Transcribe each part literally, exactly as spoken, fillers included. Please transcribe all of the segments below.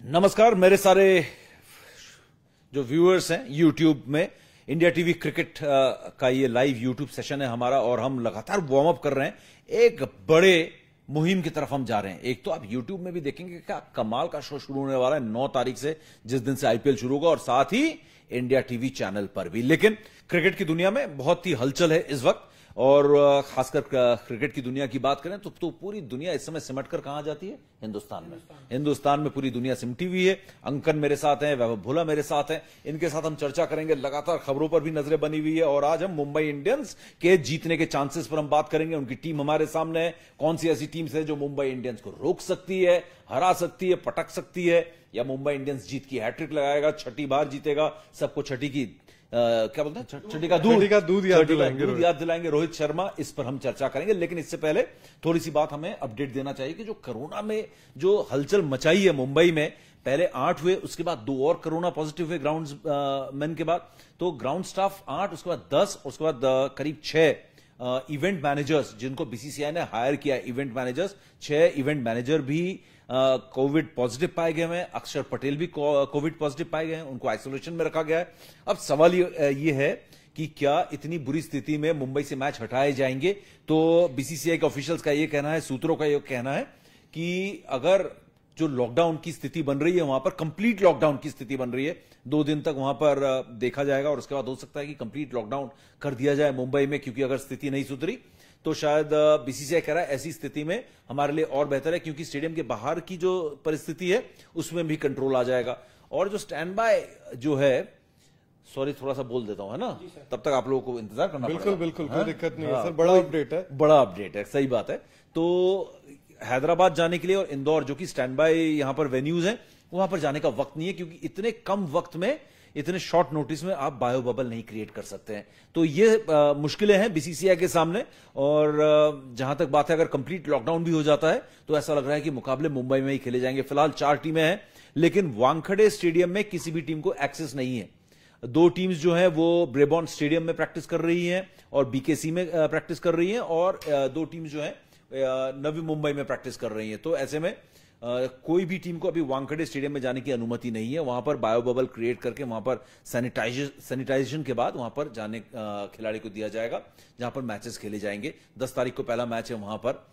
नमस्कार मेरे सारे जो व्यूअर्स हैं यूट्यूब में। इंडिया टीवी क्रिकेट का ये लाइव यूट्यूब सेशन है हमारा और हम लगातार वार्म अप कर रहे हैं। एक बड़े मुहिम की तरफ हम जा रहे हैं। एक तो आप यूट्यूब में भी देखेंगे क्या कमाल का शो शुरू होने वाला है नौ तारीख से, जिस दिन से आईपीएल शुरू होगा, और साथ ही इंडिया टीवी चैनल पर भी। लेकिन क्रिकेट की दुनिया में बहुत ही हलचल है इस वक्त, और खासकर क्रिकेट की दुनिया की बात करें तो, तो पूरी दुनिया इस समय सिमट कर कहां जाती है? हिंदुस्तान में। हिंदुस्तान में पूरी दुनिया सिमटी हुई है। अंकन मेरे साथ हैं, वैभव भोला मेरे साथ हैं, इनके साथ हम चर्चा करेंगे। लगातार खबरों पर भी नजरें बनी हुई है और आज हम मुंबई इंडियंस के जीतने के चांसेस पर हम बात करेंगे। उनकी टीम हमारे सामने है। कौन सी ऐसी टीम्स है जो मुंबई इंडियंस को रोक सकती है, हरा सकती है, पटक सकती है, या मुंबई इंडियंस जीत की हैट्रिक लगाएगा, छठी बार जीतेगा, सबको छठी की Uh, क्या बोलते हैं छठी का दूध का दूध याद दिलाएंगे दूध याद दिलाएंगे रोहित शर्मा। इस पर हम चर्चा करेंगे, लेकिन इससे पहले थोड़ी सी बात हमें अपडेट देना चाहिए कि जो कोरोना में जो हलचल मचाई है मुंबई में, पहले आठ हुए, उसके बाद दो और कोरोना पॉजिटिव हुए ग्राउंड मैन के बाद, तो ग्राउंड स्टाफ आठ, उसके बाद दस, उसके बाद करीब छह इवेंट मैनेजर्स जिनको बीसीसीआई ने हायर किया, इवेंट मैनेजर्स, छह इवेंट मैनेजर भी कोविड पॉजिटिव पाए गए हैं। अक्षर पटेल भी कोविड पॉजिटिव पाए गए हैं, उनको आइसोलेशन में रखा गया है। अब सवाल ये, ये है कि क्या इतनी बुरी स्थिति में मुंबई से मैच हटाए जाएंगे? तो बीसीसीआई के ऑफिशियल्स का ये कहना है, सूत्रों का ये कहना है कि अगर जो लॉकडाउन की स्थिति बन रही है वहां पर, कंप्लीट लॉकडाउन की स्थिति बन रही है, दो दिन तक वहां पर देखा जाएगा और उसके बाद हो सकता है कि कंप्लीट लॉकडाउन कर दिया जाए मुंबई में, क्योंकि अगर स्थिति नहीं सुधरी तो शायद बीसीसीआई कह रहा है ऐसी स्थिति में हमारे लिए और बेहतर है, क्योंकि स्टेडियम के बाहर की जो परिस्थिति है उसमें भी कंट्रोल आ जाएगा। और जो स्टैंड बाय जो है, सॉरी थोड़ा सा बोल देता हूं, है ना, तब तक आप लोगों को इंतजार करना बिल्कुल पड़ेगा। बिल्कुल कोई दिक्कत नहीं हाँ, है सर, बड़ा अपडेट है, बड़ा अपडेट है, सही बात है। तो हैदराबाद जाने के लिए और इंदौर जो कि स्टैंड बाय यहां पर वेन्यूज हैं, वहां पर जाने का वक्त नहीं है, क्योंकि इतने कम वक्त में, इतने शॉर्ट नोटिस में आप बायो बबल नहीं क्रिएट कर सकते हैं। तो ये आ, मुश्किलें हैं बीसीसीआई के सामने। और आ, जहां तक बात है, अगर कंप्लीट लॉकडाउन भी हो जाता है तो ऐसा लग रहा है कि मुकाबले मुंबई में ही खेले जाएंगे। फिलहाल चार टीमें हैं, लेकिन वानखेड़े स्टेडियम में किसी भी टीम को एक्सेस नहीं है। दो टीम्स जो है वो ब्रेबॉर्न स्टेडियम में प्रैक्टिस कर रही हैं और बीकेसी में प्रैक्टिस कर रही हैं, और दो टीम्स जो है नवी मुंबई में प्रैक्टिस कर रही हैं। तो ऐसे में Uh, कोई भी टीम को अभी वानखेड़े स्टेडियम में जाने की अनुमति नहीं है। वहां पर बायो बबल क्रिएट करके वहां पर सैनिटाइजेशन सैनिटाइजेशन के बाद वहां पर जाने uh, खिलाड़ी को दिया जाएगा, जहां पर मैचेस खेले जाएंगे। दस तारीख को पहला मैच है वहां पर,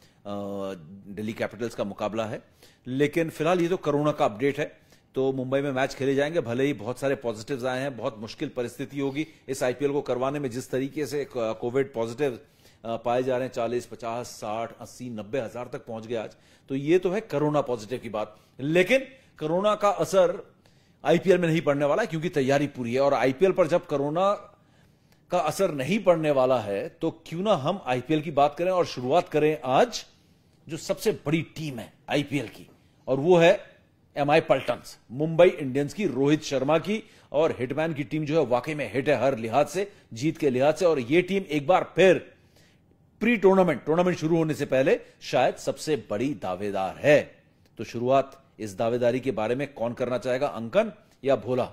दिल्ली कैपिटल्स का मुकाबला है। लेकिन फिलहाल ये तो कोरोना का अपडेट है, तो मुंबई में मैच खेले जाएंगे। भले ही बहुत सारे पॉजिटिव्स आए हैं, बहुत मुश्किल परिस्थिति होगी इस आईपीएल को करवाने में, जिस तरीके से कोविड पॉजिटिव पाए जा रहे हैं, चालीस, पचास, साठ, अस्सी, नब्बे हजार तक पहुंच गए आज। तो ये तो है कोरोना पॉजिटिव की बात, लेकिन कोरोना का असर आईपीएल में नहीं पड़ने वाला है, क्योंकि तैयारी पूरी है। और आईपीएल पर जब कोरोना का असर नहीं पड़ने वाला है, तो क्यों ना हम आईपीएल की बात करें और शुरुआत करें आज जो सबसे बड़ी टीम है आईपीएल की, और वो है एमआई पल्टन्स, मुंबई इंडियंस की, रोहित शर्मा की। और हिटमैन की टीम जो है वाकई में हिट है हर लिहाज से, जीत के लिहाज से। और ये टीम एक बार फिर प्री टूर्नामेंट टूर्नामेंट शुरू होने से पहले शायद सबसे बड़ी दावेदार है। तो शुरुआत इस दावेदारी के बारे में कौन करना चाहेगा, अंकन या भोला?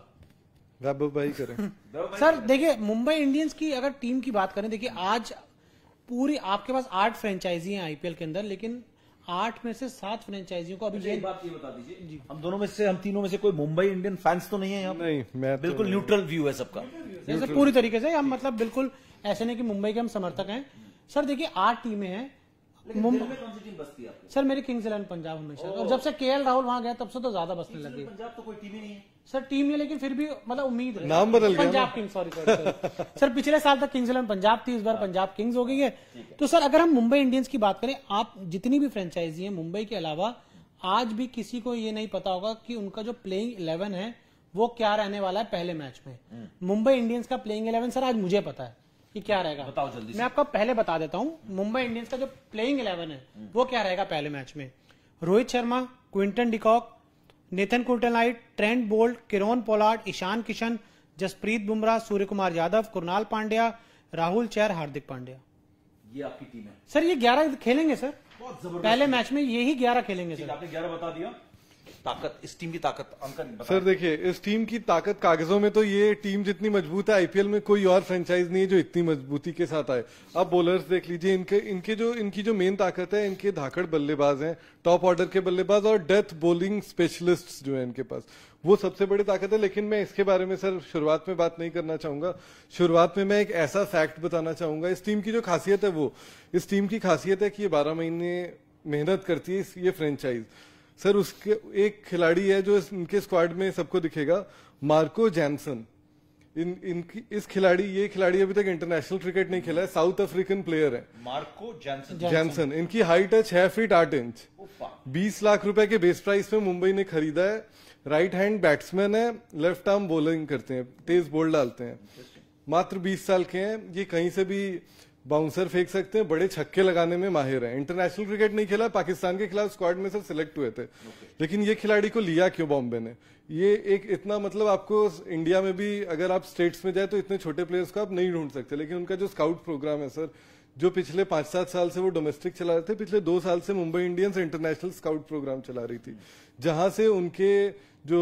वैभव भाई करें। सर देखिए, मुंबई इंडियंस की अगर टीम की बात करें, देखिए आज पूरी आपके पास आठ फ्रेंचाइजी हैं आईपीएल के अंदर, लेकिन आठ में से सात फ्रेंचाइजियों को अभी एक बात ये बता दीजिए, हम दोनों में से, हम तीनों में से कोई मुंबई इंडियन फैंस तो नहीं है यहाँ? नहीं, मैं बिल्कुल तो न्यूट्रल व्यू है सबका, जैसे पूरी तरीके से हम, मतलब बिल्कुल ऐसे नहीं कि मुंबई के हम समर्थक हैं। सर देखिए, आठ टीमें हैं। मुंबई में कौन सी टीम बसती है आपको? सर मेरी किंग्स इलेवन पंजाब हमेशा, और जब से केएल राहुल वहां गया तब से तो ज्यादा बसने लगी। पंजाब तो कोई टीम ही नहीं है सर, टीम नहीं, लेकिन फिर भी मतलब उम्मीद है। नाम बदल गया, Punjab Kings, sorry sorry sir, पिछले साल तक किंग्स इलेवन पंजाब थी, इस बार पंजाब किंग्स हो गई है। तो सर अगर हम मुंबई इंडियंस की बात करें, आप जितनी भी फ्रेंचाइजी है मुंबई के अलावा, आज भी किसी को ये नहीं पता होगा कि उनका जो प्लेइंग इलेवन है वो क्या रहने वाला है पहले मैच में। मुंबई इंडियंस का प्लेइंग इलेवन सर आज मुझे पता है कि क्या रहेगा। बताओ जल्दी। मैं आपको पहले बता देता हूं, मुंबई इंडियंस का जो प्लेइंग इलेवन है वो क्या रहेगा पहले मैच में। Rohit Sharma, Quinton de Kock, Nathan Coulter Nile, Trent Boult, Kieron Pollard, Ishan Kishan, Jasprit Bumrah, Surya Kumar Yadav, Krunal Pandya, Rahul Chahar, Hardik Pandya. ये आपकी टीम है सर। ये ग्यारह खेलेंगे सर, बहुत जबरदस्त पहले मैच में यही ग्यारह खेलेंगे सर। आपने ग्यारह बता दिया। ताकत, इस टीम की ताकत अंकन सर देखिए, इस टीम की ताकत कागजों में तो ये टीम जितनी मजबूत है, आईपीएल में कोई और फ्रेंचाइज नहीं है जो इतनी मजबूती के साथ आए। आप बॉलर्स देख लीजिए, इनके इनके जो इनकी जो मेन ताकत है, इनके धाकड़ बल्लेबाज हैं, टॉप ऑर्डर के बल्लेबाज और डेथ बॉलिंग स्पेशलिस्ट जो है इनके पास, वो सबसे बड़ी ताकत है। लेकिन मैं इसके बारे में सर शुरुआत में बात नहीं करना चाहूंगा। शुरुआत में मैं एक ऐसा फैक्ट बताना चाहूंगा। इस टीम की जो खासियत है, वो इस टीम की खासियत है कि ये बारह महीने मेहनत करती है ये फ्रेंचाइज। सर उसके एक खिलाड़ी है जो इनके स्क्वाड में सबको दिखेगा, मार्को जैनसन। इन इनकी इस खिलाड़ी ये खिलाड़ी अभी तक इंटरनेशनल क्रिकेट नहीं खेला है, साउथ अफ्रीकन प्लेयर है मार्को जैनसन। जैनसन इनकी हाइट है छह फीट आठ इंच। बीस लाख रुपए के बेस प्राइस में मुंबई ने खरीदा है। राइट हैंड बैट्समैन है, लेफ्ट आर्म बॉलिंग करते हैं, तेज बॉल डालते हैं। मात्र बीस साल के हैं। ये कहीं से भी बाउंसर फेंक सकते हैं, बड़े छक्के लगाने में माहिर है। इंटरनेशनल क्रिकेट नहीं खेला, पाकिस्तान के खिलाफ स्क्वाड में सर सिलेक्ट हुए थे। लेकिन ये खिलाड़ी को लिया क्यों बॉम्बे ने? ये एक इतना मतलब आपको इंडिया में भी अगर आप स्टेट्स में जाए तो इतने छोटे प्लेयर्स को आप नहीं ढूंढ सकते। लेकिन उनका जो स्काउट प्रोग्राम है सर, जो पिछले पांच सात साल से वो डोमेस्टिक चला रहे थे, पिछले दो साल से Mumbai Indians international scout program चला रही थी, जहां से उनके जो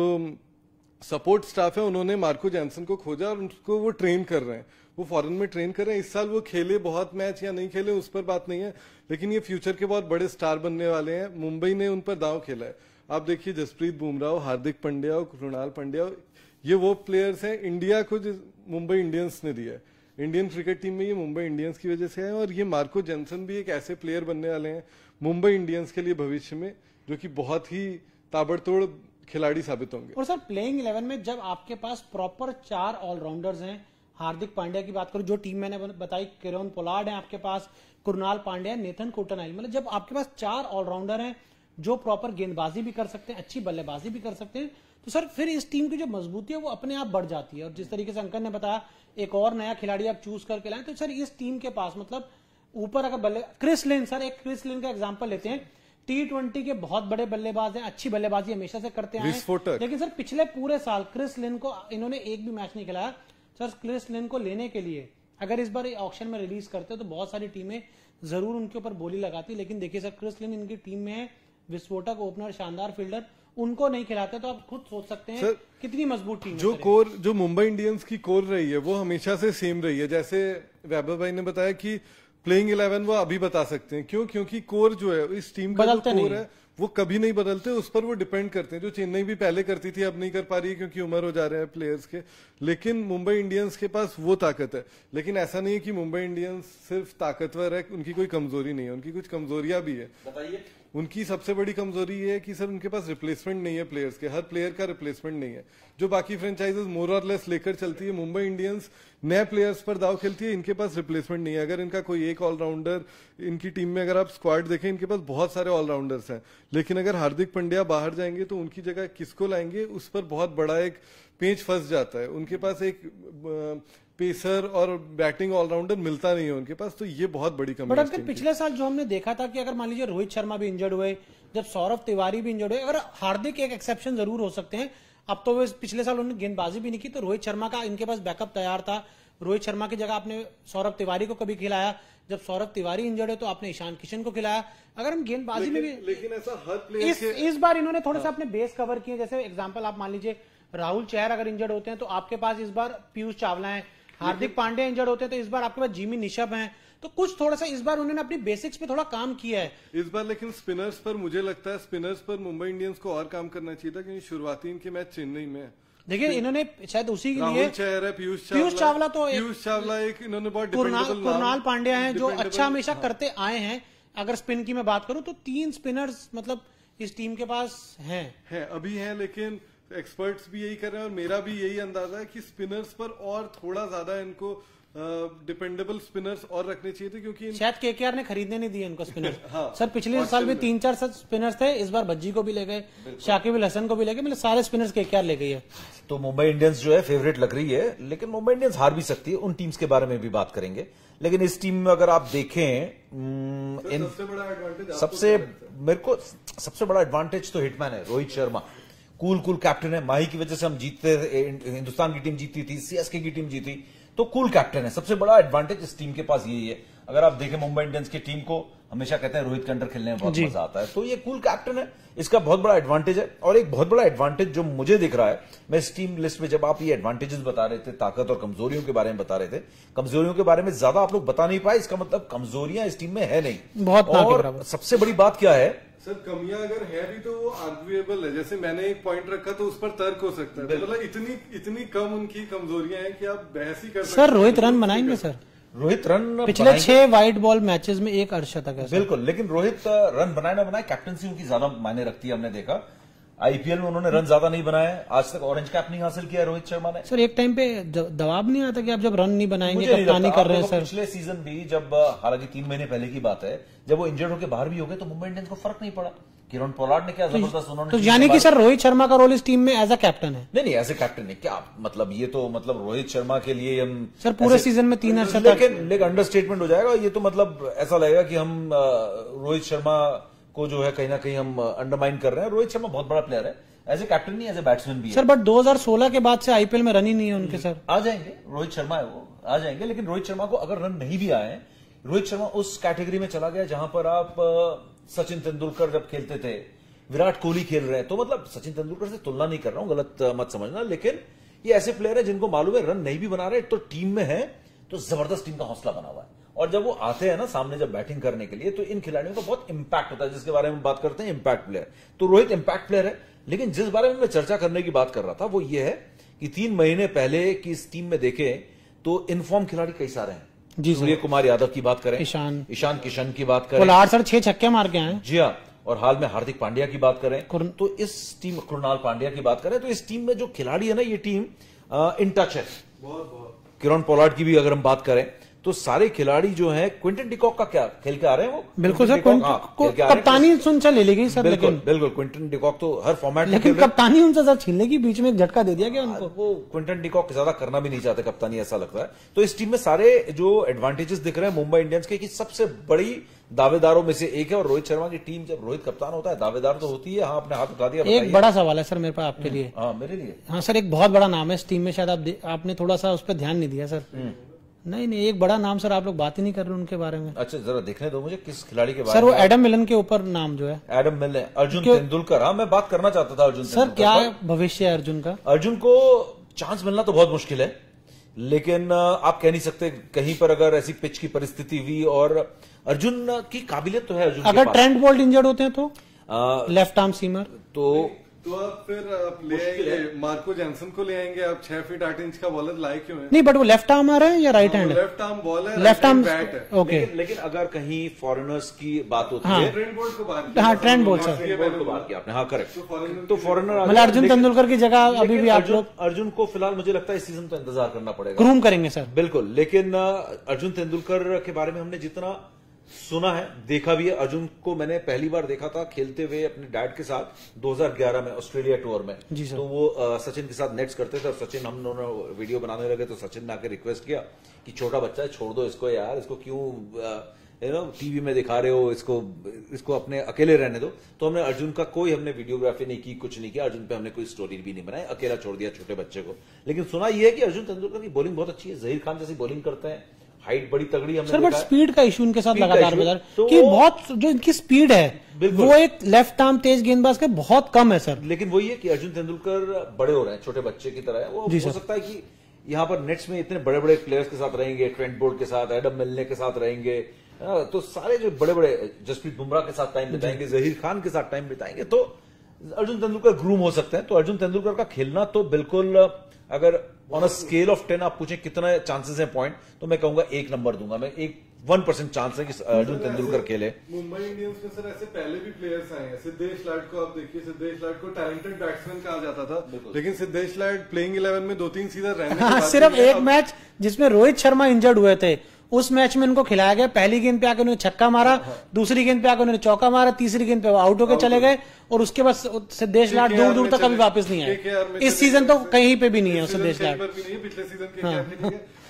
सपोर्ट स्टाफ है उन्होंने मार्को जैनसन को खोजा और उनको वो ट्रेन कर रहे हैं। वो फॉरेन में ट्रेन कर रहे हैं। इस साल वो खेले बहुत मैच या नहीं खेले उस पर बात नहीं है, लेकिन ये फ्यूचर के बहुत बड़े स्टार बनने वाले हैं। मुंबई ने उन पर दांव खेला है। आप देखिए, जसप्रीत बुमराह, हार्दिक पांड्या, कृणाल पांड्या, ये वो प्लेयर्स हैं इंडिया को जो मुंबई इंडियंस ने दिया है। इंडियन क्रिकेट टीम में ये मुंबई इंडियंस की वजह से है। और ये मार्को जैनसन भी एक ऐसे प्लेयर बनने वाले हैं मुंबई इंडियंस के लिए भविष्य में, जो कि बहुत ही ताबड़तोड़ खिलाड़ी साबित होंगे। और सर प्लेइंग इलेवन में जब आपके पास प्रॉपर चार ऑलराउंडर्स हैं, हार्दिक पांड्या की बात करूं, जो टीम मैंने बताई, किरण पोलार्ड है आपके पास, कृणाल पांड्या, नेथन कोटनाइल, मतलब जब आपके पास चार ऑलराउंडर हैं जो प्रॉपर गेंदबाजी भी कर सकते हैं, अच्छी बल्लेबाजी भी कर सकते हैं, तो सर फिर इस टीम की जो मजबूती है वो अपने आप बढ़ जाती है। और जिस तरीके से अंकन ने बताया, एक और नया खिलाड़ी आप चूज करके लाए, तो सर इस टीम के पास मतलब ऊपर अगर बल्ले क्रिस लिन, सर एक क्रिस लिन का एग्जाम्पल लेते हैं, टी ट्वेंटी के बहुत बड़े बल्लेबाज हैं, अच्छी बल्लेबाजी हमेशा से करते आए हैं, लेकिन सर पिछले पूरे साल क्रिस लिन को इन्होंने एक भी मैच नहीं खिलाया। सर क्रिस लिन को लेने के लिए अगर इस बार ऑक्शन में रिलीज करते तो बहुत सारी टीमें जरूर उनके ऊपर बोली लगाती, लेकिन देखिए सर क्रिस लिन इनकी टीम में है, विस्फोटक ओपनर, शानदार फील्डर, उनको नहीं खिलाते तो आप खुद सोच सकते हैं कितनी मजबूत टीम। जो कोर, जो मुंबई इंडियंस की कोर रही है वो हमेशा से सेम रही है। जैसे वैभव भाई ने बताया कि प्लेइंग इलेवन वो अभी बता सकते हैं, क्यों? क्योंकि कोर जो है इस टीम का जो कोर है वो कभी नहीं बदलते, उस पर वो डिपेंड करते हैं। जो चेन्नई भी पहले करती थी अब नहीं कर पा रही है क्योंकि उम्र हो जा रहे हैं प्लेयर्स के, लेकिन मुंबई इंडियंस के पास वो ताकत है। लेकिन ऐसा नहीं है कि मुंबई इंडियंस सिर्फ ताकतवर है, उनकी कोई कमजोरी नहीं है, उनकी कुछ कमजोरियां भी है। बताइए। उनकी सबसे बड़ी कमजोरी ये है कि सर उनके पास रिप्लेसमेंट नहीं है प्लेयर्स के, हर प्लेयर का रिप्लेसमेंट नहीं है। जो बाकी फ्रेंचाइजेस मोर और लेस लेकर चलती है, मुंबई इंडियंस नए प्लेयर्स पर दाव खेलती है, इनके पास रिप्लेसमेंट नहीं है। अगर इनका कोई एक ऑलराउंडर, इनकी टीम में अगर आप स्क्वाड देखें, इनके पास बहुत सारे ऑलराउंडर्स हैं, लेकिन अगर हार्दिक पांड्या बाहर जाएंगे तो उनकी जगह किसको लाएंगे, उस पर बहुत बड़ा एक पेंच फंस जाता है। उनके पास एक पेसर और बैटिंग ऑलराउंडर मिलता नहीं है उनके पास, तो ये बहुत बड़ी कमी है। बट पिछले साल जो हमने देखा था कि अगर मान लीजिए रोहित शर्मा भी इंजर्ड हुए, जब सौरभ तिवारी भी इंजर्ड हुए, अगर हार्दिक एक एक्सेप्शन जरूर हो सकते हैं। अब तो वे पिछले साल उन्होंने गेंदबाजी भी नहीं की, तो रोहित शर्मा का इनके पास बैकअप तैयार था। रोहित शर्मा की जगह आपने सौरभ तिवारी को कभी खिलाया, जब सौरभ तिवारी इंजर्ड है तो आपने ईशान किशन को खिलाया। अगर हम गेंदबाजी में भी, लेकिन ऐसा हर प्लेयर इस, इस बार इन्होंने थोड़ा सा अपने बेस कवर किए। जैसे एग्जाम्पल आप मान लीजिए राहुल चहर अगर इंजर्ड होते हैं तो आपके पास इस बार पीयूष चावला है, हार्दिक पांड्या इंजर्ड होते हैं तो इस बार आपके पास जिमी निशब हैं, तो कुछ थोड़ा सा इस बार उन्होंने अपनी बेसिक्स पे थोड़ा काम किया है इस बार। लेकिन स्पिनर्स पर मुझे लगता है स्पिनर्स पर मुंबई इंडियंस को और काम करना चाहिए था, क्योंकि शुरुआती इनके मैच चेन्नई में है। देखिए इन्होंने शायद उसी के लिए राहुल चहर है, पीयूष पीयूष चावला तो पीयूष चावला एक इन्होंने बहुत कृणाल पांड्या हैं जो अच्छा हमेशा करते आए हैं। अगर स्पिन की मैं बात करूं तो तीन स्पिनर्स मतलब इस टीम के पास हैं है अभी हैं, लेकिन एक्सपर्ट्स भी यही कर रहे हैं और मेरा भी यही अंदाजा है कि स्पिनर्स पर और थोड़ा ज्यादा इनको डिपेंडेबल स्पिनर्स और रखने चाहिए थे, क्योंकि शायद केकेआर ने खरीदने नहीं दिए इनको स्पिनर। हाँ, सर पिछले साल भी तीन चार स्पिनर्स थे, इस बार भज्जी को भी ले गए, शाकिब अल हसन को भी ले गए, मतलब सारे स्पिनर्स केकेआर ले गई है। तो मुंबई इंडियंस जो है फेवरेट लग रही है, लेकिन मुंबई इंडियंस हार भी सकती है। उन टीम्स के बारे में भी बात करेंगे, लेकिन इस टीम में अगर आप देखें, इन सबसे बड़ा एडवांटेज सबसे मेरे को सबसे बड़ा एडवांटेज तो हिटमैन है, Rohit Sharma. Cool cool captain है, माही की वजह से हम जीतते, हिंदुस्तान की टीम जीती थी, सीएसके की टीम जीती, तो कूल कैप्टन है। सबसे बड़ा एडवांटेज इस टीम के पास यही है। अगर आप देखें मुंबई इंडियंस की टीम को, हमेशा कहते हैं रोहित के अंडर खेलने में बहुत मजा आता है, तो ये कूल कैप्टन है, इसका बहुत बड़ा एडवांटेज है। और एक बहुत बड़ा एडवांटेज जो मुझे दिख रहा है, मैं इस टीम लिस्ट में जब आप ये एडवांटेजेस बता रहे थे, ताकत और कमजोरियों के बारे में बता रहे थे, कमजोरियों के बारे में ज्यादा आप लोग बता नहीं पाए, इसका मतलब कमजोरियां इस टीम में है नहीं। बहुत और सबसे बड़ी बात क्या है सर, कमियां अगर है भी तो वो आर्ग्यूएबल है। जैसे मैंने एक पॉइंट रखा तो उस पर तर्क हो सकता है, मतलब इतनी इतनी कम उनकी कमजोरियां हैं कि आप बहस ही कर सकते हैं। सर रोहित रन बनाएंगे सर, रोहित रन पिछले छह वाइट बॉल मैचेस में एक अर्धशतक है। बिल्कुल, लेकिन रोहित रन बनाए ना बनाए, कैप्टनसी उनकी ज्यादा मायने रखती है। हमने देखा आईपीएल में उन्होंने रन ज्यादा नहीं बनाए, आज तक ऑरेंज कैप नहीं हासिल किया रोहित शर्मा ने। सर एक टाइम पे दबाव नहीं आता कि आप जब रन नहीं बनाएंगे, कप्तानी कर रहे हैं सर। पिछले सीजन भी जब, हालांकि तीन महीने पहले की बात है, जब वो इंजर्ड होकर बाहर भी हो गए तो मुंबई इंडियंस को फर्क नहीं पड़ा। किरण पोलार्ड ने क्या जबरदस्त उन्होंने, तो यानी कि सर रोहित शर्मा का रोल इस टीम में एज अ कैप्टन है? नहीं नहीं, एज ए कैप्टन नहीं, क्या मतलब, ये तो मतलब रोहित शर्मा के लिए हम सर पूरे सीजन में तीन अर्धशतक, लेकिन लेकिन अंडरस्टेटमेंट हो जाएगा ये तो, मतलब ऐसा लगेगा कि हम रोहित शर्मा को जो है कहीं ना कहीं हम अंडरमाइन कर रहे हैं। रोहित शर्मा बहुत बड़ा प्लेयर है, एज ए कैप्टन नहीं, एज ए बैट्समैन भी है। सर बट दो हज़ार सोलह के बाद से आईपीएल में रन ही नहीं है उनके सर। आ जाएंगे, रोहित शर्मा है वो, आ जाएंगे, लेकिन रोहित शर्मा को अगर रन नहीं भी आए, रोहित शर्मा उस कैटेगरी में चला गया जहां पर आप सचिन तेंदुलकर जब खेलते थे, विराट कोहली खेल रहे हैं, तो मतलब सचिन तेंदुलकर से तुलना नहीं कर रहा हूं, गलत मत समझना, लेकिन ये ऐसे प्लेयर है जिनको मालूम है रन नहीं भी बना रहे तो टीम में है तो जबरदस्त टीम का हौसला बना हुआ है, और जब वो आते हैं ना सामने जब बैटिंग करने के लिए, तो इन खिलाड़ियों का बहुत इंपैक्ट होता है, जिसके बारे में बात करते हैं इंपैक्ट प्लेयर। तो रोहित इंपैक्ट प्लेयर है, लेकिन जिस बारे में मैं चर्चा करने की बात कर रहा था वो ये है कि तीन महीने पहले की इस टीम में देखें तो इनफॉर्म खिलाड़ी कई सारे हैं जी। सूर्य कुमार यादव की बात करें, ईशान ईशान किशन की बात करें, आठ सर छह छक्के मार के आए जी हाँ, और हाल में हार्दिक पांड्या की बात करें तो इस टीम, कृणाल पांड्या की बात करें तो इस टीम में जो खिलाड़ी है ना, ये टीम इन टच है बहुत बहुत। किरण पोलार्ड की भी अगर हम बात करें तो सारे खिलाड़ी जो हैं, क्विंटन डिकॉक का क्या खेल के आ रहे हैं वो, बिल्कुल सर, कप्तानी सुनचा ले लेगी सर, बिल्कुल बिल्कुल क्विंटन डिकॉक तो हर फॉर्मेट, लेकिन कप्तानी उनसे सर छीन लेगी, बीच में एक झटका दे दिया गया उनको। वो क्विंटन डिकॉक ज्यादा करना भी नहीं चाहते कप्तानी, ऐसा लगता है। तो इस टीम में सारे जो एडवांटेजेस दिख रहे हैं मुंबई इंडियंस के, कि सबसे बड़ी दावेदारों में से एक है, और रोहित शर्मा की टीम जब रोहित कप्तान होता है दावेदार तो होती है। हाँ, आपने हाथ उठा दिया। एक बड़ा सवाल है सर मेरे पास आपके लिए। हाँ, मेरे लिए। हाँ सर, एक बहुत बड़ा नाम है इस टीम में, शायद आप आपने थोड़ा सा उस पर ध्यान नहीं दिया सर। नहीं नहीं, एक बड़ा नाम सर, आप लोग बात ही नहीं कर रहे उनके बारे में। अच्छा, जरा देखने दो मुझे किस खिलाड़ी के बारे सर, में। सर वो एडम मिलन के ऊपर नाम जो है, एडम मिलन, अर्जुन तेंदुलकर। हाँ, मैं बात करना चाहता था अर्जुन सर, क्या भविष्य है अर्जुन का? अर्जुन को चांस मिलना तो बहुत मुश्किल है, लेकिन आप कह नहीं सकते, कहीं पर अगर ऐसी पिच की परिस्थिति हुई, और अर्जुन की काबिलियत तो है अर्जुन अगर ट्रेंट बोल्ट इंजर्ड होते हैं तो लेफ्ट आर्म सीमर, तो तो आप फिर आप ले आएंगे मार्को जैनसन को, ले आएंगे आप, छह फीट आठ इंच का बॉलर लाए क्यों है? नहीं, बट वो लेफ्ट आर्म आ रहा है या right hand? Left arm ball है, लेफ्ट आर्म बैट है। ओके, लेकिन, लेकिन अगर कहीं फॉरेनर्स की बात होती हाँ, है, ट्रेंट बोल्ट को बात किया, हाँ Trent Boult sir, Trent Boult को बात किया आपने, हाँ करेक्ट। तो फॉरेनर मतलब अर्जुन तेंदुलकर की जगह अभी भी आप लोग अर्जुन को फिलहाल मुझे लगता है इस सीजन तो इंतजार करना पड़ेगा, ग्रूम करेंगे सर, बिल्कुल। लेकिन अर्जुन तेंदुलकर के बारे में हमने जितना सुना है, देखा भी है, अर्जुन को मैंने पहली बार देखा था खेलते हुए अपने डैड के साथ दो हज़ार ग्यारह में ऑस्ट्रेलिया टूर में। तो वो आ, सचिन के साथ नेट्स करते थे, और सचिन, हम दोनों वीडियो बनाने लगे तो सचिन ने आके रिक्वेस्ट किया कि छोटा बच्चा है, छोड़ दो इसको यार, इसको क्यों यू नो टीवी में दिखा रहे हो, इसको इसको अपने अकेले रहने दो। तो हमने अर्जुन का कोई हमने वीडियोग्राफी नहीं की, कुछ नहीं किया, अर्जुन पे हमने कोई स्टोरी भी नहीं बनाई, अकेला छोड़ दिया छोटे बच्चे को। लेकिन सुना यह है कि अर्जुन तेंदुलकर की बॉलिंग बहुत अच्छी है, जहीर खान जैसी बॉलिंग करते हैं, हाइट बड़ी तगड़ी हमने सर, बट स्पीड का इशू इनके साथ लगातार बाजार तो कि बहुत जो इनकी स्पीड है वो एक लेफ्ट आर्म तेज गेंदबाज के बहुत कम है सर। लेकिन वही है कि अर्जुन तेंदुलकर बड़े हो रहे हैं, छोटे बच्चे की तरह है वो, हो सकता है कि यहाँ पर नेट्स में इतने बड़े बड़े प्लेयर्स के साथ रहेंगे, ट्रेंट बोल्ट के साथ, एडम मिलने के साथ रहेंगे, तो सारे जो बड़े बड़े, जसप्रीत बुमराह के साथ टाइम बिताएंगे, जहीर खान के साथ टाइम बिताएंगे, तो अर्जुन तेंदुलकर ग्रूम हो सकते हैं। तो अर्जुन तेंदुलकर का खेलना तो बिल्कुल, अगर on a scale of ten आप पूछें कितना चांसेस है पॉइंट, तो मैं कहूंगा एक नंबर दूंगा मैं, एक वन परसेंट चांस है कि अर्जुन तेंदुलकर खेले। मुंबई इंडियंस में सर ऐसे पहले भी प्लेयर्स आए हैं, सिद्धेश लाड को आप देखिए, सिद्धेश लाड को टैलेंटेड बैट्समैन कहा जाता था, लेकिन सिद्धेश लाड प्लेइंग इलेवन में दो तीन सीजन रहने हाँ, सिर्फ एक मैच जिसमें रोहित शर्मा इंजर्ड हुए थे, उस मैच में इनको खिलाया गया, पहली गेंद पे आकर उन्होंने छक्का मारा, दूसरी गेंद पे आकर उन्होंने चौका मारा, तीसरी गेंद पे आउट होकर चले गए, और उसके बाद सिद्धेश लाड दूर दूर तक कभी वापस नहीं आए। इस सीजन तो कहीं पे भी नहीं है सिद्धेश लाड, पिछले सीजन के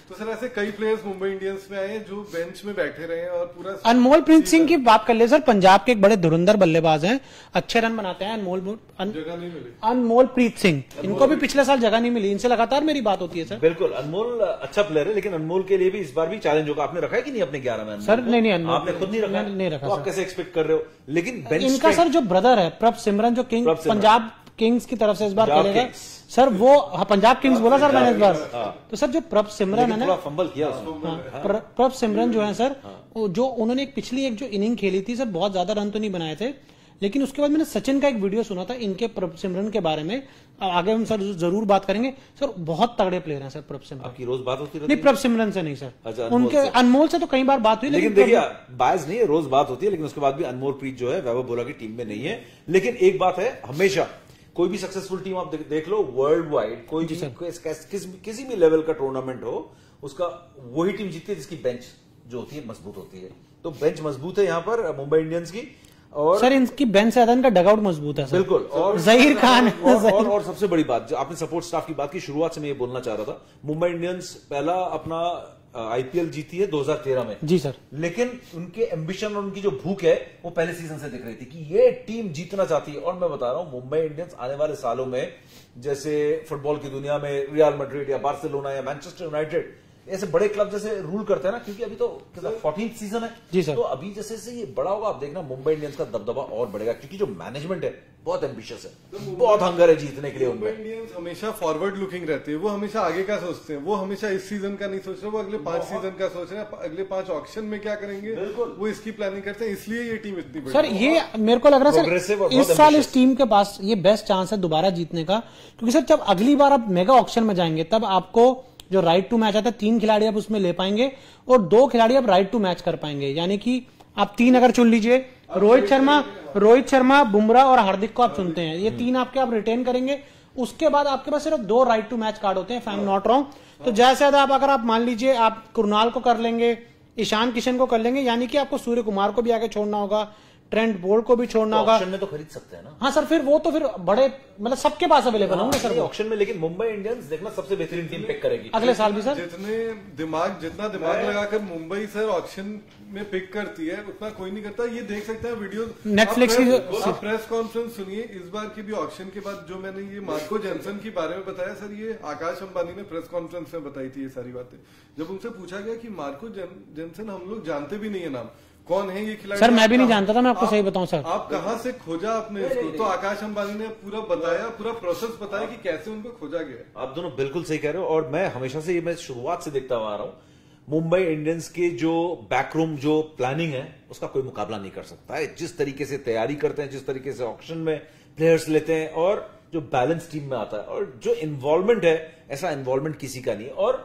तो सर ऐसे कई प्लेयर्स मुंबई इंडियंस में आए हैं जो बेंच में बैठे रहे हैं और पूरा अनमोल प्रीत सिंह की बात कर ले सर, पंजाब के एक बड़े धुरंधर बल्लेबाज हैं, अच्छे रन बनाते हैं। अनमोल अन, जगह नहीं मिली। अनमोल प्रीत सिंह, इनको भी पिछले साल जगह नहीं मिली, इनसे लगातार मेरी बात होती है सर। बिल्कुल, अनमोल अच्छा प्लेयर है, लेकिन अनमोल के लिए भी इस बार भी चैलेंज होगा। आपने रखा है कि नहीं अपने ग्यारह में? सर नहीं नहीं, अनमोल आपने खुद नहीं रखा? नहीं रखा। तो आप कैसे एक्सपेक्ट कर रहे हो? लेकिन बेंच इनका सर जो ब्रदर है प्रभ सिमरन, जो किंग पंजाब किंग्स की तरफ से इस बार खेलेगा सर, वो हाँ, पंजाब किंग्स बोला सर मैंने इस बार। तो सर जो प्रभ सिमरन है ना, फंबल किया उसने। प्रभ सिमरन जो है सर, जो उन्होंने एक पिछली एक जो इनिंग खेली थी सर, बहुत ज्यादा रन तो नहीं बनाए थे, लेकिन उसके बाद मैंने सचिन का एक वीडियो सुना था इनके प्रभ सिमरन के बारे में। आगे हम सर जरूर बात करेंगे सर, बहुत तगड़े प्लेयर हैं सर प्रभ सिमरन। आपकी रोज बात होती रहती है? नहीं, प्रभ सिमरन से नहीं सर। अच्छा, उनके अनमोल से तो कई बार बात हुई, लेकिन देखिए बायस नहीं है, रोज बात होती है, लेकिन उसके बाद भी अनमोल प्रीत जो है वैभव बोला की टीम में नहीं है। लेकिन एक बात है, हमेशा कोई भी सक्सेसफुल टीम आप देख लो वर्ल्ड वाइड, कोई भी किस, किस, किसी भी लेवल का टूर्नामेंट हो, उसका वही टीम जीतती है जिसकी बेंच जो होती है मजबूत होती है। तो बेंच मजबूत है यहाँ पर मुंबई इंडियंस की, और सर इनकी बेंच से ज्यादा इनका डगआउट मजबूत है सर। बिल्कुल। और जहीर खान और, और, और, और सबसे बड़ी बात, जो आपने सपोर्ट स्टाफ की बात की, शुरुआत से मैं ये बोलना चाह रहा था, मुंबई इंडियंस पहला अपना आईपीएल जीती है दो हज़ार तेरह में जी सर, लेकिन उनके एम्बिशन और उनकी जो भूख है वो पहले सीजन से दिख रही थी कि ये टीम जीतना चाहती है। और मैं बता रहा हूं, मुंबई इंडियंस आने वाले सालों में जैसे फुटबॉल की दुनिया में रियल मैड्रिड या बार्सिलोना या मैनचेस्टर यूनाइटेड ऐसे बड़े क्लब जैसे रूल करते हैं ना, क्योंकि अभी तो फोर्टीन सीजन है जी सर। तो अभी जैसे जैसे ये बड़ा होगा, आप देखना मुंबई इंडियंस का दबदबा और बढ़ेगा, क्योंकि जो मैनेजमेंट है बहुत एम्बिशियस है, तो बहुत हंगर है जीतने के लिए। मुंबई इंडियंस हमेशा फॉरवर्ड लुकिंग रहती है, वो हमेशा आगे का सोचते हैं, वो हमेशा इस सीजन का नहीं सोच रहे, वो अगले पांच सीजन का सोच रहे हैं, अगले पांच ऑक्शन में क्या करेंगे वो इसकी प्लानिंग करते हैं, इसलिए ये टीम इतनी बड़ी। सर ये मेरे को लग रहा है सर इस साल इस टीम के पास ये बेस्ट चांस है दोबारा जीतने का, क्योंकि सर जब अगली बार आप मेगा ऑक्शन में जाएंगे तब आपको जो राइट टू मैच आता है, तीन खिलाड़ी आप उसमें ले पाएंगे और दो खिलाड़ी आप राइट टू मैच कर पाएंगे, यानी कि आप तीन अगर चुन लीजिए, रोहित शर्मा रोहित शर्मा बुमराह और हार्दिक को आप चुनते हैं, ये तीन आपके आप रिटेन करेंगे। उसके बाद आपके पास सिर्फ दो राइट टू मैच कार्ड होते हैं, if I am not wrong. तो जैसे आप अगर आप मान लीजिए आप कुरनाल को कर लेंगे, ईशान किशन को कर लेंगे, यानी कि आपको सूर्य कुमार को भी आगे छोड़ना होगा, ट्रेंट बोल्ट को भी छोड़ना होगा। ऑक्शन में तो खरीद सकते हैं ना? हाँ सर, फिर वो तो फिर बड़े मतलब सबके पास अवेलेबल होंगे सर ऑक्शन में। लेकिन मुंबई इंडियंस देखना सबसे बेहतरीन टीम पिक करेगी अगले साल भी सर। जितने दिमाग जितना दिमाग लगाकर मुंबई सर ऑक्शन में पिक करती है उतना कोई नहीं करता। ये देख सकते हैं वीडियो नेटफ्लिक्स की प्रेस कॉन्फ्रेंस सुनिए इस बार की भी ऑक्शन के बाद, जो मैंने ये मार्को जेनसन के बारे में बताया सर, ये आकाश अंबानी ने प्रेस कॉन्फ्रेंस में बताई थी ये सारी बातें। जब उनसे पूछा गया कि मार्को जेनसन हम लोग जानते भी नहीं है नाम, कौन है ये खिलाड़ी, सर मैं भी नहीं जानता था, मैं आपको सही बताऊं सर, आप कहां से खोजा आपने इसको? तो आकाश अंबानी ने पूरा बताया, पूरा प्रोसेस बताया कि कैसे उनको खोजा गया। आप दोनों बिल्कुल सही कह रहे हो, और मैं हमेशा से ये मैं शुरुआत से देखता हुआ आ रहा हूं, मुंबई इंडियंस के जो बैकरूम जो प्लानिंग है उसका कोई मुकाबला नहीं कर सकता है। जिस तरीके से तैयारी करते हैं, जिस तरीके से ऑक्शन में प्लेयर्स लेते हैं, और जो बैलेंस टीम में आता है, और जो इन्वॉल्वमेंट है, ऐसा इन्वॉल्वमेंट किसी का नहीं। और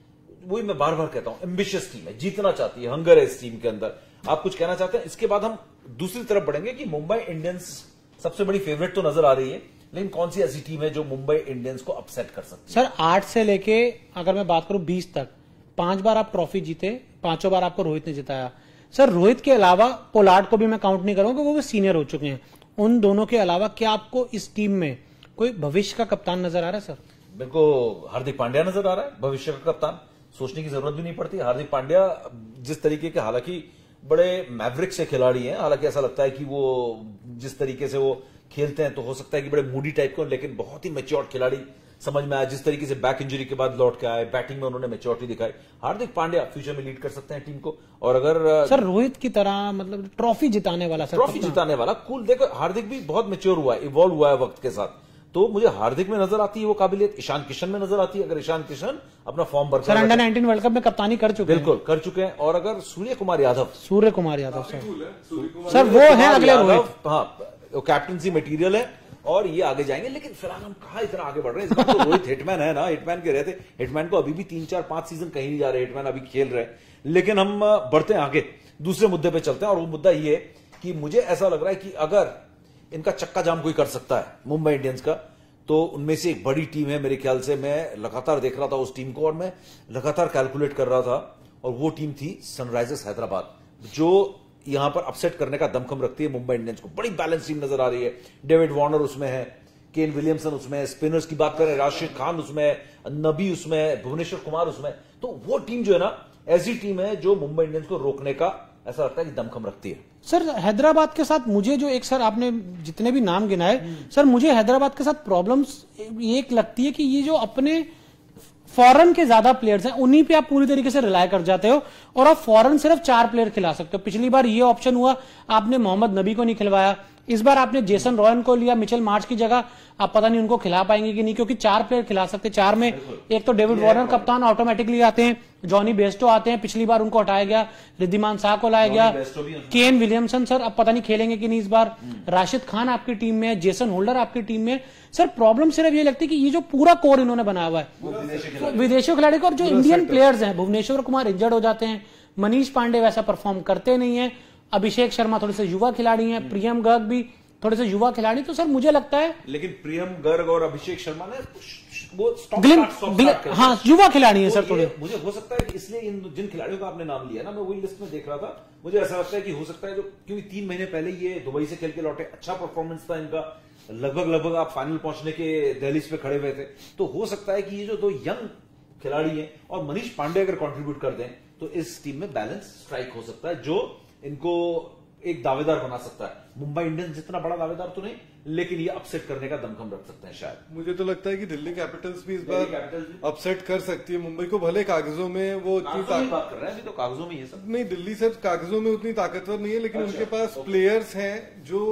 वही मैं बार बार कहता हूं, एम्बिशियस टीम है, जीतना चाहती है, हंगर है इस टीम के अंदर। आप कुछ कहना चाहते हैं? इसके बाद हम दूसरी तरफ बढ़ेंगे कि मुंबई इंडियंस सबसे बड़ी फेवरेट तो नजर आ रही है, लेकिन कौन सी ऐसी टीम है जो मुंबई इंडियंस को अपसेट कर सकती है? सर आठ से लेके अगर मैं बात करूं बीस तक, पांच बार आप ट्रॉफी जीते, पांचों बार आपको रोहित ने जिताया। सर रोहित के अलावा पोलार्ड को भी मैं काउंट नहीं करूंगा, वो भी सीनियर हो चुके हैं। उन दोनों के अलावा क्या आपको इस टीम में कोई भविष्य का कप्तान नजर आ रहा है? सर मेरे को हार्दिक पांड्या नजर आ रहा है भविष्य का कप्तान, सोचने की जरूरत भी नहीं पड़ती। हार्दिक पांड्या जिस तरीके के, हालांकि बड़े मैवरिक से खिलाड़ी हैं, हालांकि ऐसा लगता है कि वो जिस तरीके से वो खेलते हैं तो हो सकता है कि बड़े मूडी टाइप के, लेकिन बहुत ही मैच्योर्ड खिलाड़ी समझ में आया। जिस तरीके से बैक इंजरी के बाद लौट के आए, बैटिंग में उन्होंने मैच्योरिटी दिखाई। हार्दिक पांड्या फ्यूचर में लीड कर सकते हैं टीम को। और अगर सर रोहित की तरह मतलब ट्रॉफी जिताने वाला, सर ट्रॉफी जिताने वाला, कूल। देखो हार्दिक भी बहुत मैच्योर हुआ है, इवॉल्व हुआ है वक्त के साथ, तो मुझे हार्दिक में नजर आती है वो काबिलियत, ईशान किशन में नजर आती है। अगर ईशान किशन अपना फॉर्म बरकरार, sir under nineteen world cup में कप्तानी कर चुके हैं, बिल्कुल कर चुके हैं। और अगर सूर्य कुमार यादव सूर्य कुमार यादव सर सर वो है अगले रोहित, हाँ कैप्टनसी मटेरियल है और ये आगे जाएंगे। लेकिन फिलहाल हम कहा इतना आगे बढ़ रहे हैं, इस बार तो रोहित हिटमैन है ना, हिटमैन के रहते, हिटमैन को अभी भी तीन चार पांच सीजन कहीं नहीं जा रहे, हिटमैन अभी खेल रहे हैं। लेकिन हम बढ़ते हैं आगे, दूसरे मुद्दे पे चलते हैं, और वो मुद्दा ये है कि मुझे ऐसा लग रहा है कि अगर इनका चक्का जाम कोई कर सकता है मुंबई इंडियंस का, तो उनमें से एक बड़ी टीम है मेरे ख्याल से। मैं लगातार देख रहा था उस टीम को और मैं लगातार कैलकुलेट कर रहा था, और वो टीम थी सनराइजर्स हैदराबाद, जो यहां पर अपसेट करने का दमखम रखती है मुंबई इंडियंस को। बड़ी बैलेंस टीम नजर आ रही है, डेविड वार्नर उसमें है, केन विलियमसन उसमें, स्पिनर्स की बात करें राशिद खान उसमें, नबी उसमें, भुवनेश्वर कुमार उसमें, तो वो टीम जो है ना ऐसी टीम है जो मुंबई इंडियंस को रोकने का ऐसा लगता है कि दमखम रखती है। सर हैदराबाद के साथ मुझे जो एक, सर आपने जितने भी नाम गिनाए, सर मुझे हैदराबाद के साथ प्रॉब्लम्स एक लगती है कि ये जो अपने फॉरेन के ज्यादा प्लेयर्स हैं उन्हीं पे आप पूरी तरीके से रिलाय कर जाते हो और आप फॉरेन सिर्फ चार प्लेयर खिला सकते हो। पिछली बार ये ऑप्शन हुआ, आपने मोहम्मद नबी को नहीं खिलवाया। इस बार आपने जेसन रॉयन को लिया मिचेल मार्च की जगह, आप पता नहीं उनको खिला पाएंगे कि नहीं, क्योंकि चार प्लेयर खिला सकते। चार में एक तो डेविड वार्नर कप्तान ऑटोमेटिकली आते हैं, जॉनी बेस्टो आते हैं, पिछली बार उनको हटाया गया, रिद्धिमान शाह को लाया गया, केन विलियमसन सर अब पता नहीं खेलेंगे कि नहीं इस बार, राशिद खान आपकी टीम में है, जेसन होल्डर आपकी टीम में। सर प्रॉब्लम सिर्फ ये लगती है कि ये जो पूरा कोर इन्होंने बनाया हुआ है विदेशी खिलाड़ी को, और जो इंडियन प्लेयर्स हैं, भुवनेश्वर कुमार इंजर्ड हो जाते हैं, मनीष पांडे वैसा परफॉर्म करते नहीं है, अभिषेक शर्मा थोड़े से युवा खिलाड़ी हैं, प्रियम गर्ग भी थोड़े से युवा खिलाड़ी, तो सर मुझे लगता है लेकिन प्रियम गर्ग और अभिषेक शर्मा ने वो stop glim, start, stop glim, start हाँ युवा खिलाड़ी है तो सर थोड़े। मुझे हो सकता है कि इसलिए इन जिन खिलाड़ियों का आपने नाम लिया ना, मैं वही लिस्ट में देख रहा था, मुझे ऐसा लगता है कि हो सकता है जो, क्योंकि तीन महीने पहले ये दुबई से खेल के लौटे, अच्छा परफॉर्मेंस था इनका, लगभग लगभग आप फाइनल पहुंचने के दहलीज पे खड़े हुए थे, तो हो सकता है कि ये जो दो यंग खिलाड़ी हैं और मनीष पांडे अगर कंट्रीब्यूट कर दें तो इस टीम में बैलेंस स्ट्राइक हो सकता है जो इनको एक दावेदार बना सकता है। मुंबई इंडियंस जितना बड़ा दावेदार तो नहीं, लेकिन ये अपसेट करने का दमखम रख सकते हैं शायद। मुझे तो लगता है कि दिल्ली कैपिटल्स भी इस बार अपसेट कर सकती है मुंबई को, भले कागजों में वो उतनी बात कर रहे हैं, अभी तो कागजों में ये सब नहीं, दिल्ली से कागजों में उतनी ताकतवर नहीं है, लेकिन अच्छा, उनके पास प्लेयर्स हैं जो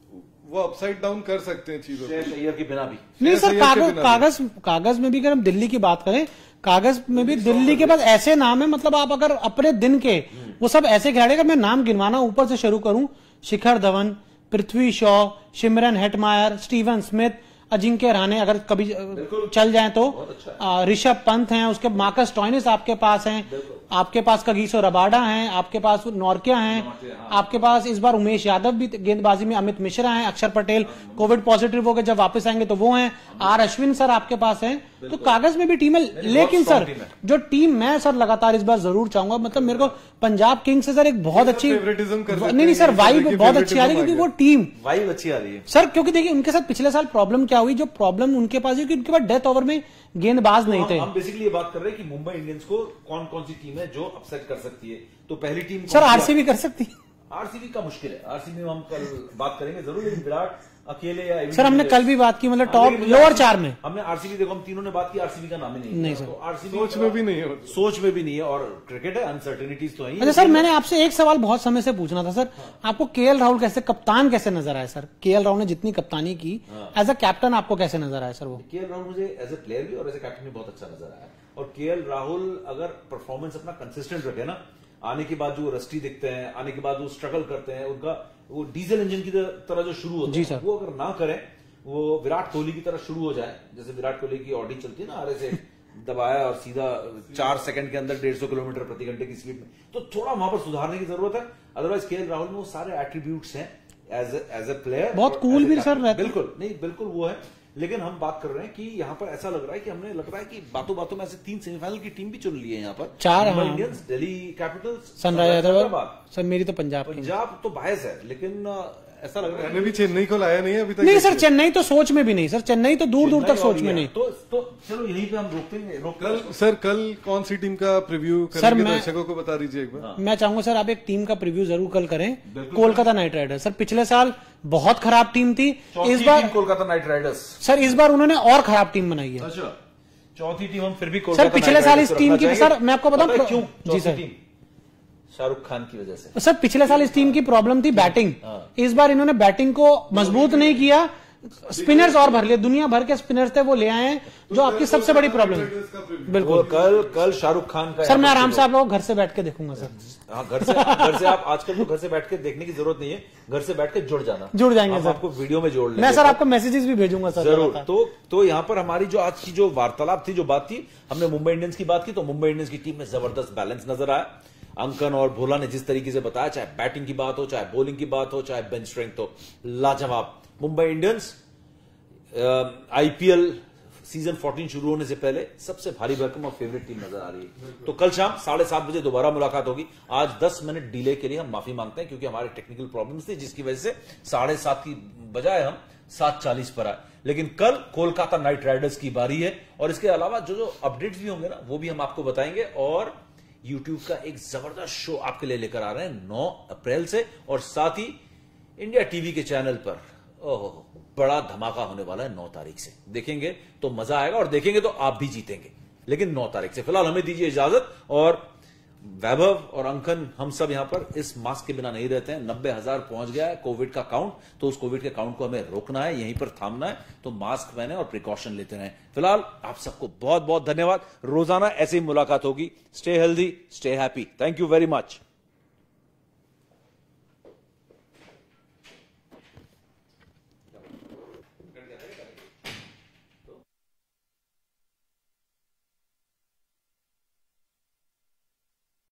वो अपसाइड डाउन कर सकते हैं चीजों को। शेयर के बिना भी नहीं सर, कागज कागज कागज में भी अगर हम दिल्ली की बात करें, कागज में भी दिल्ली के पास ऐसे नाम है, मतलब आप अगर अपने दिन के वो सब ऐसे खिलाड़ी, अगर मैं नाम गिनवाना ऊपर से शुरू करूं, Shikhar Dhawan, Prithvi Shaw, Shimron Hetmyer, Steven Smith, Ajinkya Rahane अगर कभी चल जाएं तो, ऋषभ पंत हैं, उसके मार्कस स्टोइनिस आपके पास हैं, आपके पास कगिसो रबाडा हैं, आपके पास नॉर्किया हैं, आपके पास इस बार उमेश यादव भी गेंदबाजी में, अमित मिश्रा हैं, अक्षर पटेल कोविड पॉजिटिव हो गए, जब वापस आएंगे तो वो हैं, आर अश्विन सर आपके पास हैं, तो कागज में भी टीम है। लेकिन सर जो टीम मैं सर लगातार इस बार जरूर चाहूंगा, मतलब मेरे को पंजाब किंग्स से सर एक बहुत अच्छी, नहीं नहीं सर वाइब बहुत अच्छी आ रही है, क्योंकि वो टीम वाइब अच्छी आ रही है सर, क्योंकि देखिए उनके साथ पिछले साल प्रॉब्लम क्या हुई, जो प्रॉब्लम उनके पास है कि उनके पास डेथ ओवर में गेंदबाज नहीं थे। हम बेसिकली ये बात कर रहे हैं कि मुंबई इंडियंस को कौन कौन सी टीम है जो अपसेट कर सकती है, तो पहली टीम सर आरसीबी कर सकती है। आरसीबी का मुश्किल है, आरसीबी में हम कल बात करेंगे जरूर, लेकिन विराट अकेले या सर हमने कल भी बात की, मतलब टॉप लोअर चार में हमने आरसीबी, देखो हम तीनों ने बात की, आरसीबी का नाम ही नहीं नहीं सर, तो आरसीबी सोच में भी नहीं है, सोच में भी नहीं है, और क्रिकेट है, अनसर्टेनिटीज तो है। अच्छा सर मैंने आपसे एक सवाल बहुत समय से पूछना था सर, आपको केएल राहुल कैसे कप्तान कैसे नजर आया सर? केएल राहुल ने जितनी कप्तानी की एज अ कैप्टन आपको कैसे नजर आया सर? वो केएल राहुल मुझे एज ए प्लेयर भी और एज ए कैप्टन भी बहुत अच्छा नजर आया, और केएल राहुल अगर परफॉर्मेंस अपना कंसिस्टेंट रखे ना, आने के बाद जो रस्टी दिखते हैं, आने के बाद वो स्ट्रगल करते हैं, उनका वो डीजल इंजन की तरह जो शुरू होता है वो अगर ना करें, वो विराट कोहली की तरह शुरू हो जाए, जैसे विराट कोहली की ऑडी चलती है ना, आरे से दबाया और सीधा चार सेकंड के अंदर डेढ़ सौ किलोमीटर प्रति घंटे की स्पीड में, तो थोड़ा वहां पर सुधारने की जरूरत है। अदरवाइज केएल राहुल में वो सारे एट्रीब्यूट्स हैं एज एज ए प्लेयर, बहुत कूल भी सर रहते, बिल्कुल नहीं बिल्कुल वो है, लेकिन हम बात कर रहे हैं कि यहाँ पर ऐसा लग रहा है कि हमने लग रहा है कि बातों बातों में ऐसे तीन सेमीफाइनल की टीम भी चुन ली है यहाँ पर, चार Indians, Delhi Capitals, Sunriser Hyderabad. Sir मेरी तो पंजाब पंजाब तो बायस है, लेकिन ऐसा लग रहा है मैंने भी चेन्नई को लाया नहीं है अभी तक। नहीं सर चेन्नई तो सोच में भी नहीं सर, चेन्नई तो दूर दूर तक सोच में नहीं। तो, तो चलो यहीं पे हम रोकते हैं रोक कल सर कल कौन सी टीम का प्रीव्यू सर मैं दर्शकों को बता दीजिए एक बार। मैं चाहूंगा सर आप एक टीम का प्रीव्यू जरूर कल करें, कोलकाता नाइट राइडर्स। सर पिछले साल बहुत खराब टीम थी, इस बार कोलकाता नाइट राइडर्स सर इस बार उन्होंने और खराब टीम बनाई है। अच्छा चौथी टीम हम फिर भी सर पिछले साल इस टीम की, सर मैं आपको बताऊं क्यों जी सर, शाहरुख खान की वजह से। सर पिछले साल इस टीम की प्रॉब्लम थी बैटिंग, इस बार इन्होंने बैटिंग को मजबूत नहीं किया, स्पिनर्स और भर लिए, दुनिया भर के स्पिनर्स थे वो ले आए हैं, जो आपकी सबसे बड़ी प्रॉब्लम है। बिल्कुल कल कल शाहरुख खान का सर मैं आराम से आप लोगों घर से बैठ के देखूंगा सर। हाँ घर से घर से आप आजकल तो घर से बैठ के देखने की जरूरत नहीं है, घर से बैठ के जुड़ जाना, जुड़ जाएंगे सर, आपको वीडियो में जोड़ लेंगे, मैं सर आपको मैसेजेस भी भेजूंगा सर जरूर। तो तो यहाँ पर हमारी जो आज की जो वार्तालाप थी, जो बात थी, हमने मुंबई इंडियंस की बात की, तो मुंबई इंडियंस की टीम में जबरदस्त बैलेंस नजर आया। अंकन और भोला ने जिस तरीके से बताया, चाहे बैटिंग की बात हो, चाहे बॉलिंग की बात हो, चाहे बेंच स्ट्रेंथ हो, लाजवाब। मुंबई इंडियंस आईपीएल सीजन चौदह शुरू होने से पहले सबसे भारी भरकम और फेवरेट टीम नजर आ रही है। तो कल शाम साढ़े सात बजे दोबारा मुलाकात होगी। आज दस मिनट डिले के लिए हम माफी मांगते हैं क्योंकि हमारे टेक्निकल प्रॉब्लम्स थी, जिसकी वजह से साढ़े सात की बजाय हम सात चालीस पर आए। लेकिन कल कोलकाता नाइट राइडर्स की बारी है और इसके अलावा जो जो अपडेट्स भी होंगे ना वो भी हम आपको बताएंगे। और यूट्यूब का एक जबरदस्त शो आपके लिए लेकर आ रहे हैं नौ अप्रैल से, और साथ ही इंडिया टीवी के चैनल पर ओह बड़ा धमाका होने वाला है। नौ तारीख से देखेंगे तो मजा आएगा और देखेंगे तो आप भी जीतेंगे, लेकिन नौ तारीख से। फिलहाल हमें दीजिए इजाजत। और वैभव और अंकन हम सब यहां पर इस मास्क के बिना नहीं रहते हैं। नब्बे हजार पहुंच गया है कोविड का काउंट, तो उस कोविड के काउंट को हमें रोकना है, यहीं पर थामना है। तो मास्क पहने और प्रिकॉशन लेते रहें। फिलहाल आप सबको बहुत बहुत धन्यवाद। रोजाना ऐसी ही मुलाकात होगी। Stay healthy, stay happy. Thank you very much.